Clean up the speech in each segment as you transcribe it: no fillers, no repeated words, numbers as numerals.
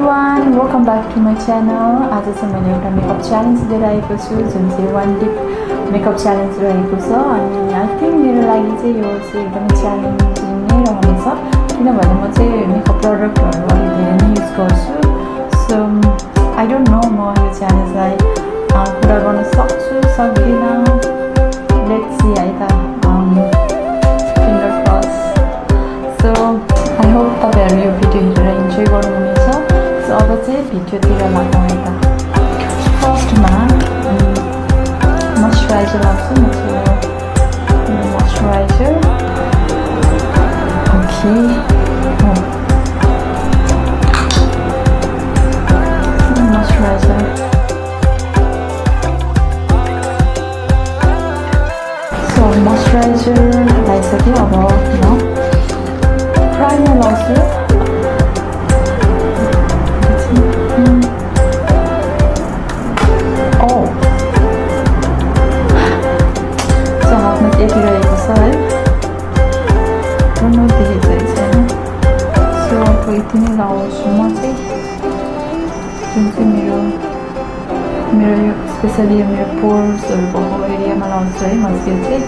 everyone, welcome back to my channel. आज चाहिँ मैले एउटा मेकअप च्यालेन्ज लिएर आएको छु जुन चाहिँ 1 डिप मेकअप च्यालेन्ज रहेको छ अनि आई थिंक मेरो लागि चाहिँ यो चाहिँ एकदमै च्यालेन्जिङ नै रहनेछ किनभने म चाहिँ मेकअप प्रडक्टहरु अलि धेरै नै युज गर्छु सो आई डोन्ट नो म यो च्यालेन्जलाई पुरा गर्न सक्छु सक्दिन लेट्स सी है त finger cross so I hope तपाईहरु यो भिडियो हेरेर इन्जोय गर्नुहुनेछ सो अब चाहिँ भिडियोतिर लागौँ है त फर्स्टमा मोइस्चराइजर लाग्छु म चाहिँ moisturiser okay moisturiser so moisturiser लगाइसकेँ अब म प्राइमर लगाउँछु यति रहेको छ है देखेको छैन सो अब यति नै लगाउँछु म चाहिँ जुन चाहिँ मेरो यो स्पेसली मेरो पोर्सहरु भएको एरियामा लगाउँछु है म चाहिँ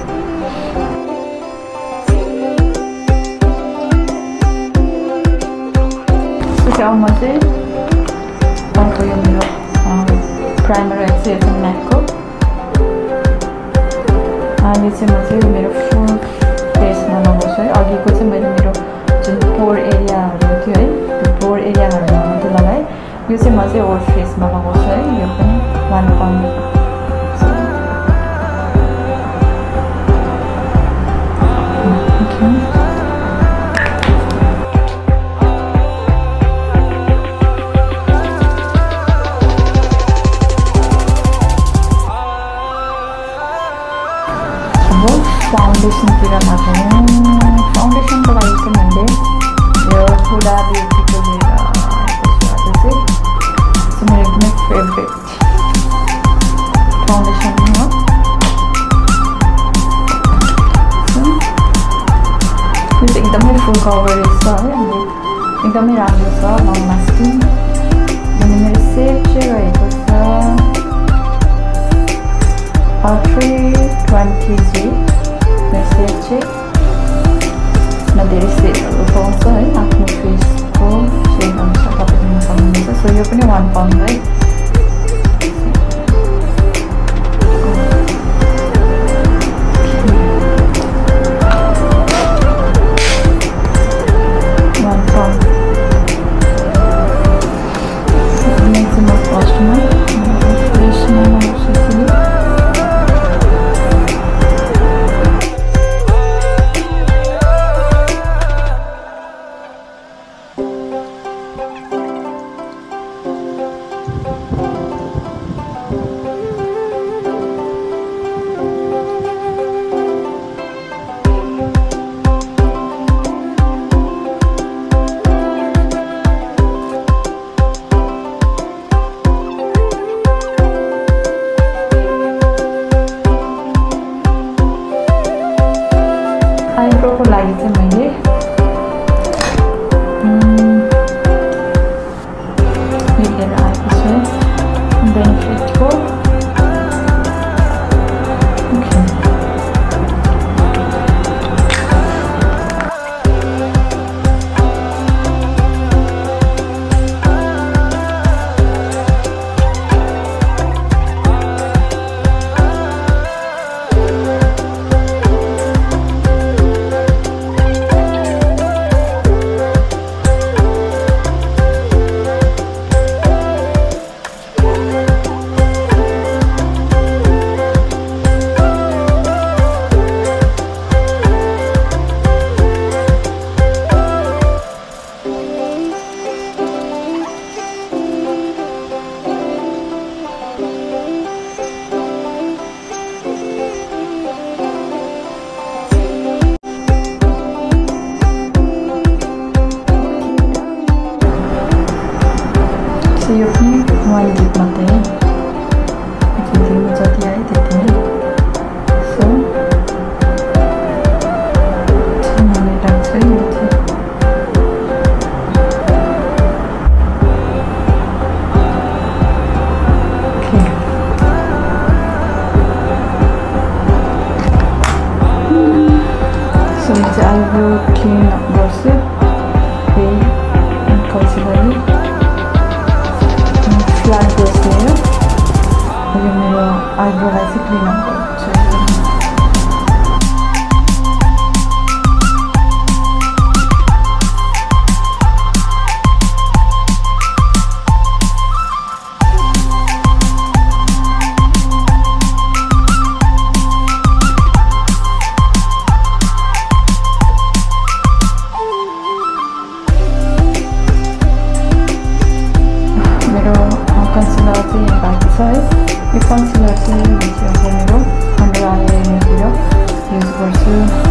अब म चाहिँ अर्को यो मेरो प्राइमर रहेको छ यो चाहिँ म्याकको यो चाहिँ म चाहिँ मेरो फुल फेसमा लगाउँछु है अघिको चाहिँ मैले मेरो जुन पोर एरियाहरु थियो है त्यो पोर एरियाहरुमा मात्रै लगाएँ यो चाहिँ म चाहिँ होल फेसमा लगाउँछु है यो पनि 1 पाउन्ड फाउन्डेसन तिर लगाउँ फाउन्डेसनको लागि चाहिँ मैले यो हुडा ब्युटीको लिएर आएको छु आज चाहिँ मेरो एकदमै फेभरेट फाउन्डेसन हो यो चाहिँ एकदमै फुल कभरेज छ है अनि एकदमै राम्रो छ लङ लास्टिङ अनि मेरो सेट चाहिँ रहेको छ 320G सेट चाहिँ धेरै सेटहरु पाउँछ है आफ्नो फेसको सेट अनुसार तपाईले लिन सक्नुहुन्छ सो यो पनि 1 पाउन्ड है 1 पाउन्ड नेक्स्ट म फर्स्टमा फेसमा लगाउँछु आइब्रोको लागि चाहिँ मैले लिएर आएको छु बेनिफिटको यो पनि 1 डिप मात्रै जति आयो त्यति नै सो मैले राख्छु यो चाहिँ आइब्रोलाई चाहिँ क्लिन अप गर्छु। कन्सिलर चाहिँ यहाँ बाँकी छ है। यो कन्सिलर चाहिँ म चाहिँ अब मेरो अन्डर आई लाइनरतिर युज गर्छु।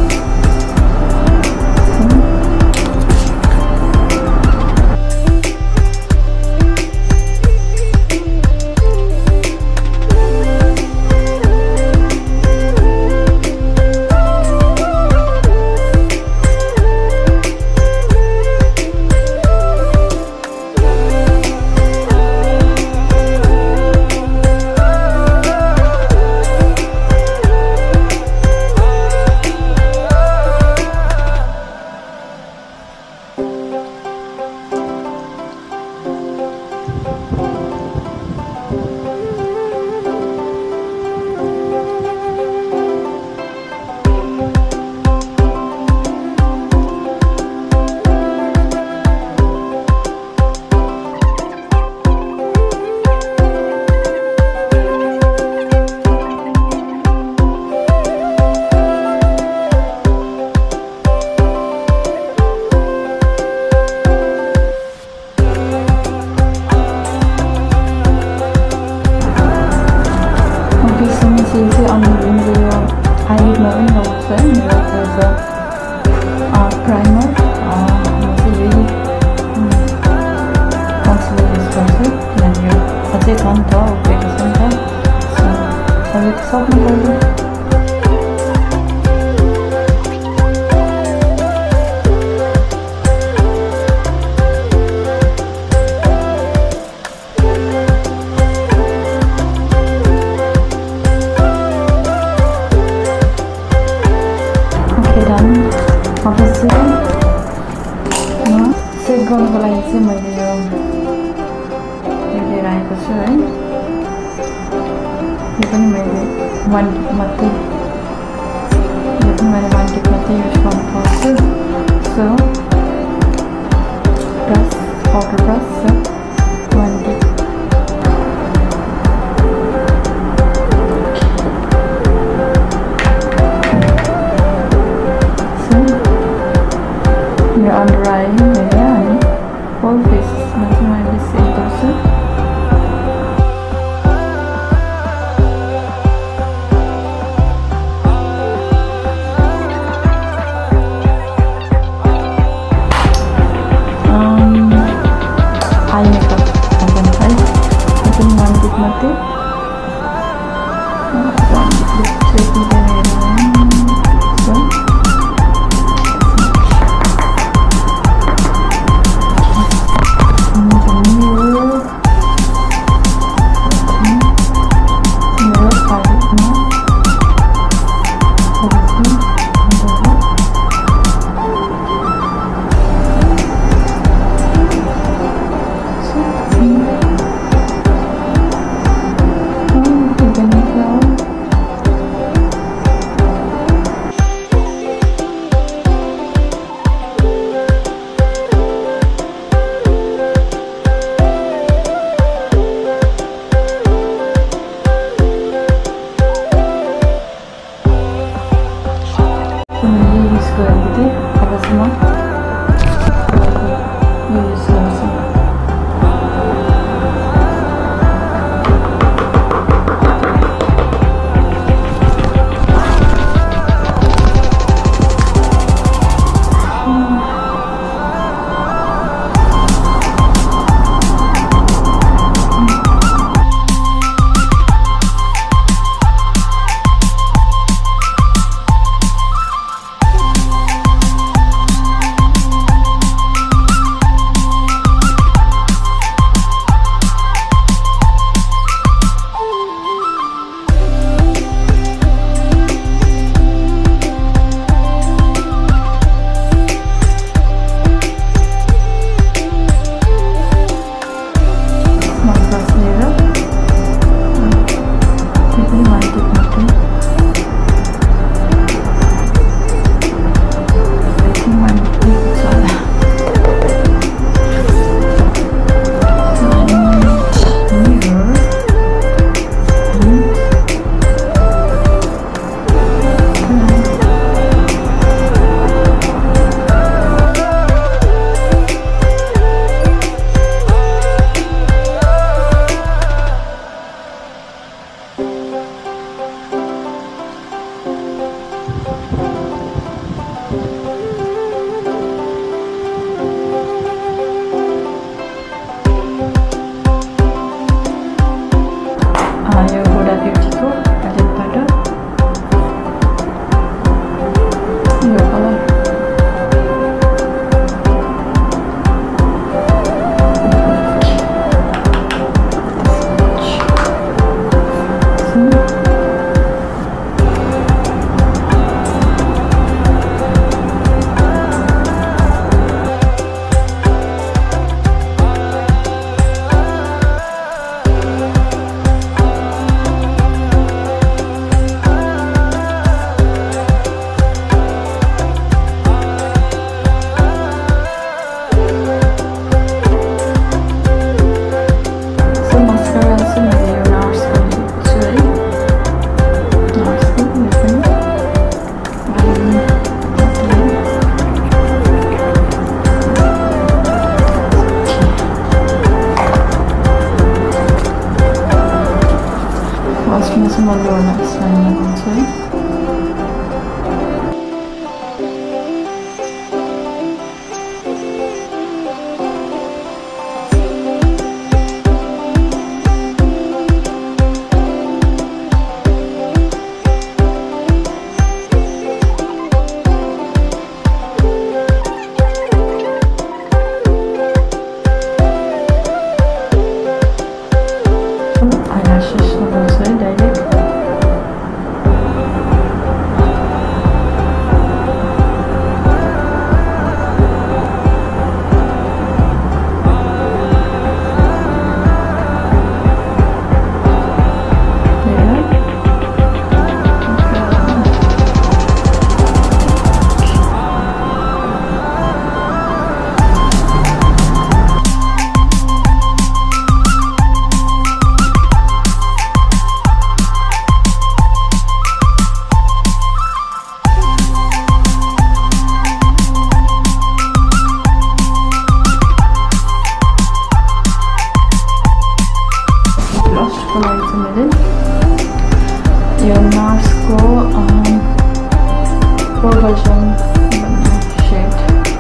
आइलिडमा पनि लगाउँछ है मेरो एज अ प्राइमर। म चाहिँ यही कन्सिलर युज गर्छु किनभने यो अझै छ नि त उब्रेको छ नि त। सो अब सक्नु पर्यो। अब चाहिँ म सेट गर्नुको लागि चाहिँ मैले यो लिएर आएको छु है। यो पनि मैले वान टिप मात्रै युज गर्नु पर्छु। So brush powder brush one tip under eye area and whole face nothing like this same person. म लोअर ल्यास लाइन लगाउँछु है। यो मार्सको प्रो भर्जन भन्ने सेड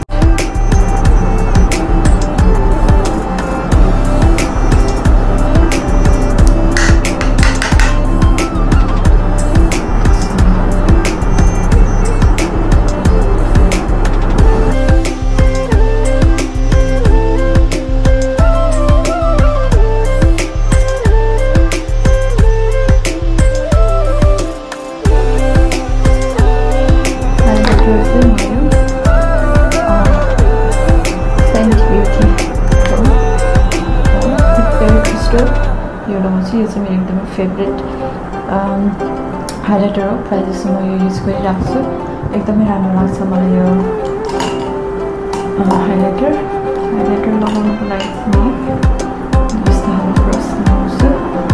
यो चाहिँ मेरो एकदमै फेभरेट हाइलाइटर हो। प्रायः जस्तो म यो युज गरिरहेको छु, एकदमै राम्रो लाग्छ मलाई यो हाइलाइटर लगाउनुको लागि म यस्तो खालको ब्रस लगाउँछु।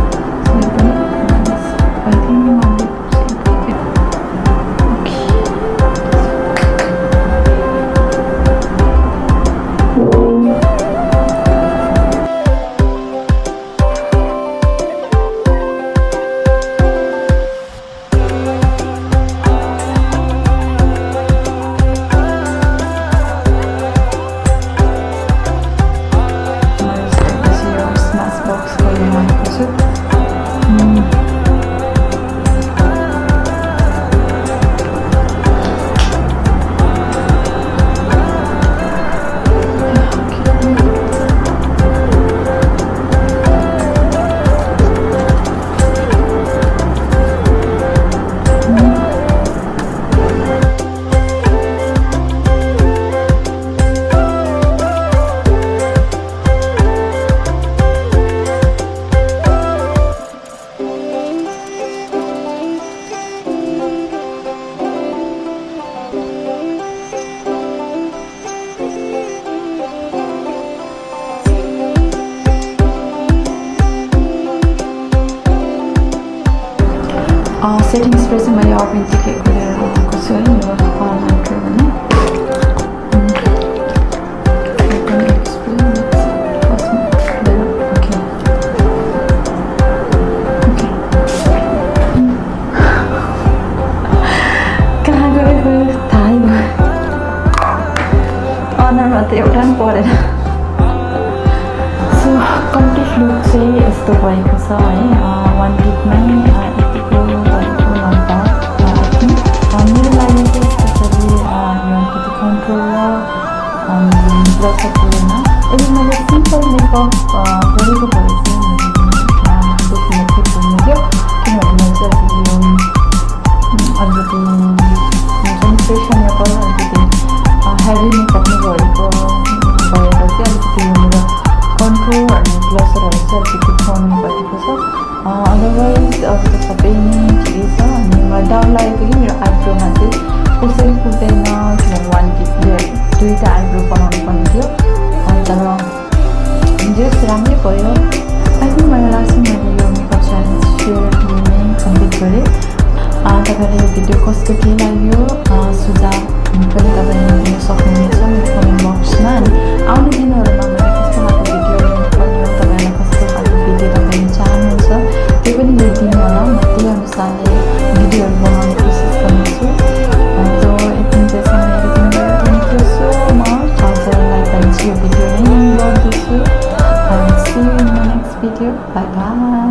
सेटिङ स्प्रे चाहिँ मैले अर्बेनिकको लिएर आएको छु है, यो हाइलाइटर भने कहाँ गएको थाहै भयो, अनुहारमा त एउटा पनि परेन। सो कम्प्लिट लुक चाहिँ यस्तो भएको छ है, 1 वीकमै यतिको मेरो लागि चाहिँ स्पेसली अलिकति कन्ट्रोल र ब्लसर पुरेन। यदि मैले सिम्पल मेकअप गरेको भए चाहिँ देखिने थियो पुग्ने थियो, किनभने मैले चाहिँ अलिकति हुन्छ नि फेसनेबल अलिकति हेभी मेकअप नै गरेको भएर चाहिँ अलिकति यो मेरो कन्ट्रोल अनि ब्लसरहरू चाहिँ अलिकति कमी भएको छ। अदरवाइज अब त सबै नै ठिकै छ। अनि मलाई डर लागेको कि मेरो आइब्रोमा चाहिँ कसरी पुग्दैन, किनभने 1 वीकले 2टा आइब्रो बनाउनु पर्ने थियो, तर जस राम्रै भयो। आई थिङ्क मलाई लाग्छ मैले यो मेकअप च्यालेन्ज सेयर नै कम्प्लिट गरेँ। तपाईँलाई यो भिडियो कस्तो के लाग्यो सुझाव पनि तपाईँले दिन सक्नुहुनेछ मेरो कमेन्ट बक्समा। अनि आउने दिनहरूमा मैले कस्तो खालको भिडियो ल्याउनु पर्ने हो, तपाईँलाई कस्तो खालको भिडियो तपाईँले चाहनुहुन्छ त्यो पनि लेखिदिनु होला, म त्यही अनुसार बाई बाई।